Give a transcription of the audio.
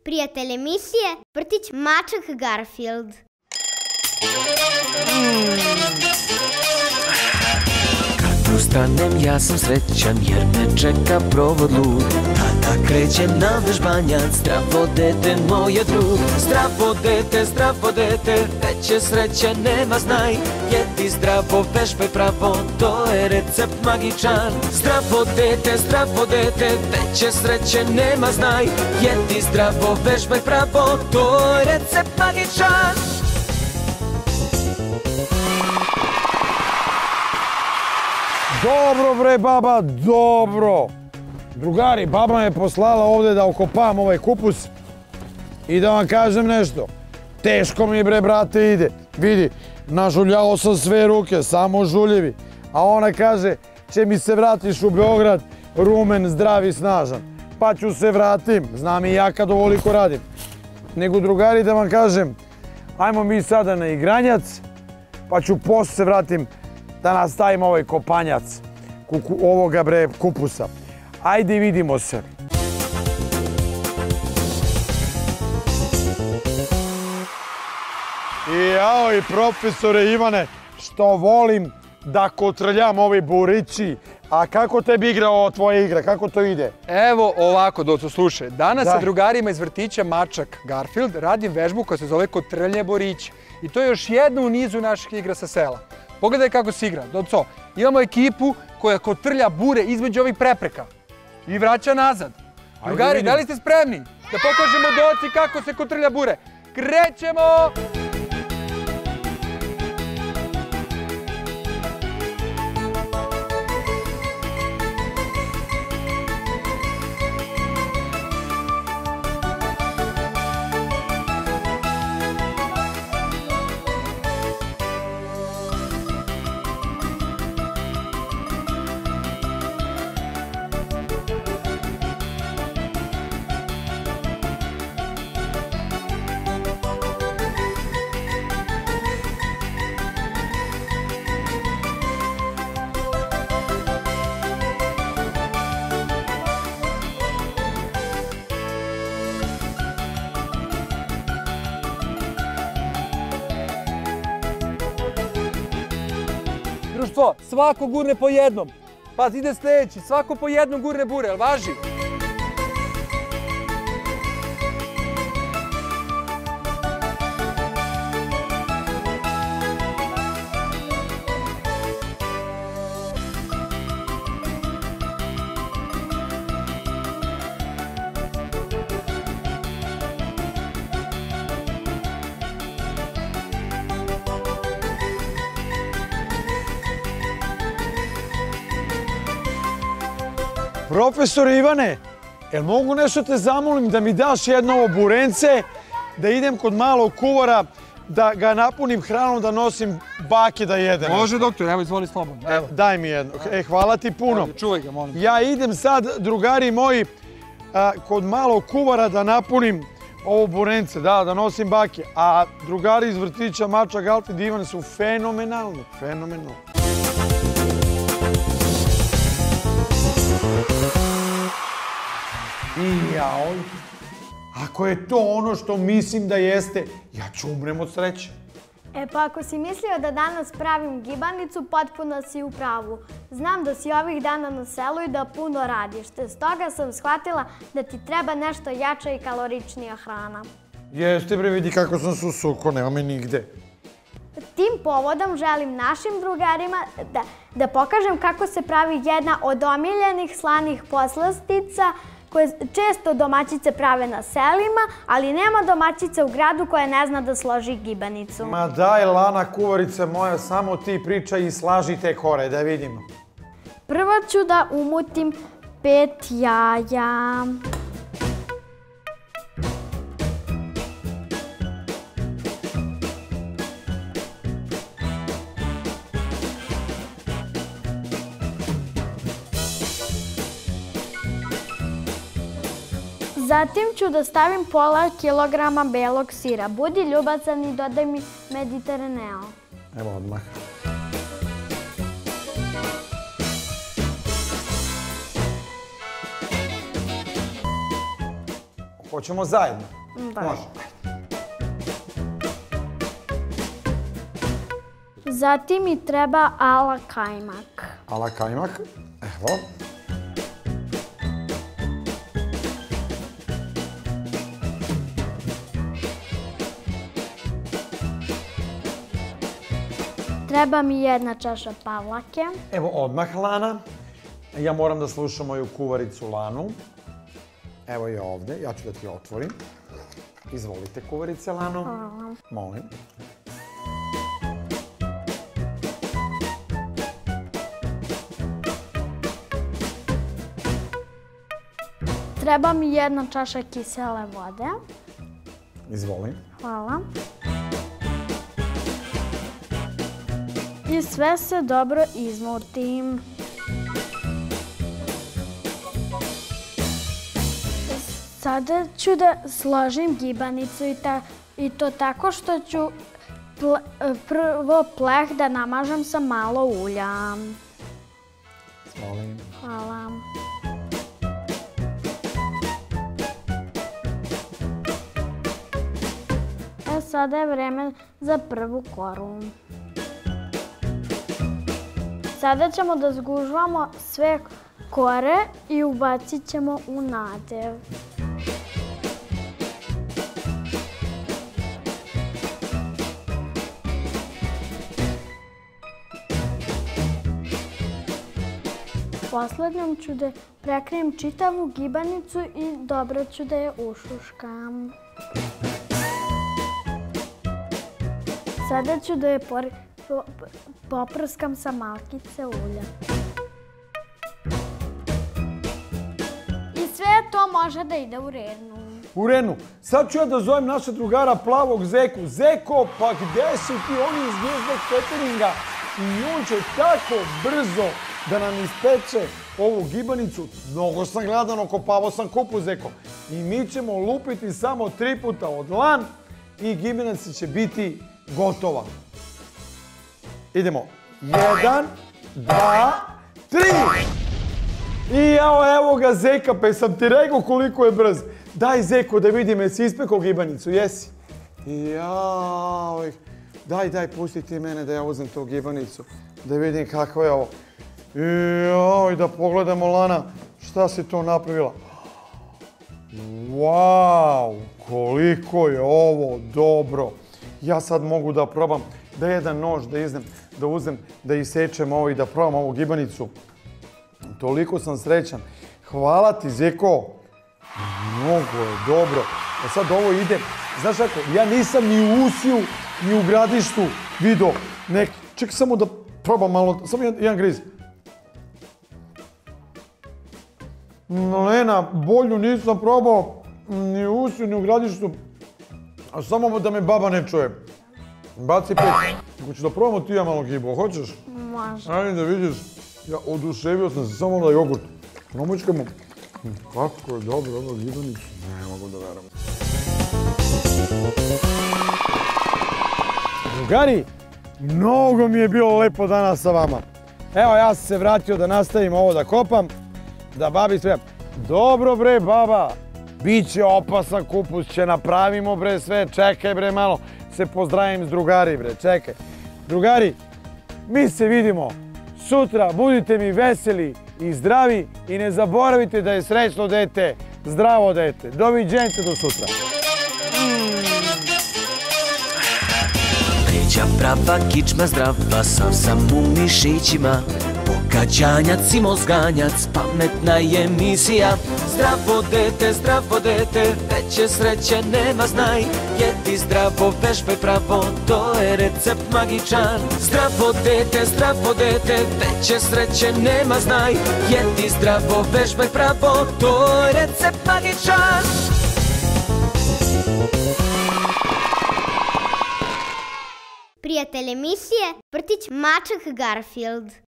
Prijatelj emisije Vrtić Mačak Garfield. Kad ustanem ja sam srećan jer me čeka provod lud. Tada krećem na vežbanjac, zdravo dete moje drug. Zdravo dete, veće sreće nema znaj. Jedi zdravo, vežbaj pravo, to je recept magičan. Zdravo dete, veće sreće nema znaj. Jedi zdravo, vežbaj pravo, to je recept magičan. Dobro bre baba, dobro. Drugari, baba me poslala ovde da okopam ovaj kupus i da vam kažem nešto. Teško mi bre brate ide. Vidi, nažuljao sam sve ruke, samo žuljevi. A ona kaže, će mi se vratiš u Beograd, rumen, zdrav i snažan. Pa ću se vratim, znam i ja kad ovoliko radim. Nego drugari da vam kažem, ajmo mi sada na igranjac, pa ću posle se vratim da nastavimo ovaj kopanjac ovoga bre kupusa. Ajde vidimo se. Jao i profesore Ivane, što volim da kotrljam ove burići. A kako tebi igra ova tvoja igra? Kako to ide? Evo ovako, Doco, slušaj. Danas sa drugarima iz vrtića Mačak Garfield radim vežbu koja se zove kotrljanje borića. I to je još jedna u nizu naših igra sa sela. Pogledaj kako se igra. Doco, imamo ekipu koja kotrlja bure između ovih prepreka i vraća nazad. Drugari, da li ste spremni da pokažemo Doci kako se kotrlja bure? Krećemo! Društvo, svako gurne po jednom. Pazi, ide sljedeći, svako po jednom gurne bure, jel važi? Profesore Ivane, jel mogu nešto te zamolim da mi daš jedno ovo burence, da idem kod malog kuvara, da ga napunim hranom, da nosim bake da jedem? Može, doktor, evo izvoli slobodno. Evo, daj mi jedno. Hvala ti puno. Čuvaj ga, molim. Ja idem sad, drugari moji, kod malog kuvara da napunim ovo burence, da nosim bake. A drugari iz vrtića Mačak Garfield Ivan su fenomenalni, fenomenalni. Jao, ako je to ono što mislim da jeste, ja ću umrem od sreće. E pa ako si mislio da danas pravim gibanicu, potpuno si u pravu. Znam da si ovih dana na selu i da puno radiš, te stoga sam shvatila da ti treba nešto jača i kaloričnija hrana. Jeste bre, vidi kako sam se usukao, nema me nigde. Tim povodom želim našim drugarima da pokažem kako se pravi jedna od omiljenih slanih poslastica koje često domaćice prave na selima, ali nema domaćice u gradu koja ne zna da složi gibanicu. Ma daj, Lana, kuvarice moja, samo ti pričaj i slaži te kore, da vidimo. Prvo ću da umutim 5 jaja. Zatim ću da stavim pola kilograma belog sira. Budi ljubazan i dodaj mi Mediteraneo. Evo odmah. Hoćemo zajedno? Da. Može. Zatim mi treba ala kajmak. Ala kajmak. Evo. Treba mi 1 čaša pavlake. Evo odmah, Lana. Ja moram da slušam moju kuvaricu Lanu. Evo je ovdje, ja ću da ti otvorim. Izvolite, kuvarice, Lano. Hvala. Molim. Treba mi 1 čaša kisele vode. Izvoli. Hvala. I sve se dobro izmutim. Sada ću da složim gibanicu i to tako što ću prvo pleh da namažem sa malo ulja. Molim. Hvala. Sada je vreme za prvu koru. Sada ćemo da zgužvamo sve kore i ubacit ćemo u nadev. Poslednjom ću da prekrijem čitavu gibanicu i dobro ću da je ušuškam. Sada ću da je poprskam sa malkice ulja. I sve to može da ide u renu. U renu. Sad ću ja da zovem našeg drugara Plavog Zeku. Zeko, pa gde su ti oni iz Zvjezdnog cateringa? I on će tako brzo da nam ispeče ovu gibanicu. Mnogo sam gladan, okopavao sam kupu, Zeko. I mi ćemo lupiti samo 3 puta od lan i gibanica će biti gotova. Idemo. 1, 2, 3! I evo ga Zeka, pa sam ti rekao koliko je brz. Daj Zeko da vidim, jesi ispekao gibanicu, jesi? Jaoj. Daj, pusti ti mene da ja uzem tu gibanicu. Da vidim kako je ovo. Jaoj, da pogledamo, Lana, šta si to napravila. Wow, koliko je ovo dobro. Ja sad mogu da probam, da jedan nož da uzem, da isečem ovo i da probam ovu gibanicu. Toliko sam srećan. Hvala ti, Zeko. Mnogo je dobro. A sad ovo ide, znaš kako, ja nisam ni u Usiju, ni u Gradištu vidio neki. Čekaj samo da probam malo, samo jedan griz. Lena, bolju nisam probao ni u Usiju, ni u Gradištu. A samo da me baba ne čuje. Baci 5. Ako ću da probamo ti ja malo gibu, hoćeš? Može. Ajde da vidiš, ja oduševio sam se samo na jogurt. Promučkamo. Kako je dobro ovo gibanica. Ne mogu da verujem. Drugari, mnogo mi je bilo lepo danas sa vama. Evo, ja sam se vratio da nastavim ovo da kopam, da babi sve. Dobro bre, baba, bit će opasan kupus, će napravimo bre sve, čekaj bre malo, se pozdravim s drugari bre, čekaj. Drugari, mi se vidimo sutra, budite mi veseli i zdravi i ne zaboravite da je srećno dete, zdravo dete. Doviđenja do sutra. Kreća prava, kičma zdrava, sav sam u mišićima. Pogađanjac i mozganjac, pametna je emisija. Zdravo dete, veće sreće nema znaj. Jedi zdravo, vežbaj pravo, to je recept magičan. Zdravo dete, veće sreće nema znaj. Jedi zdravo, vežbaj pravo, to je recept magičan. Prijatelj emisije Vrtić Mačak Garfield.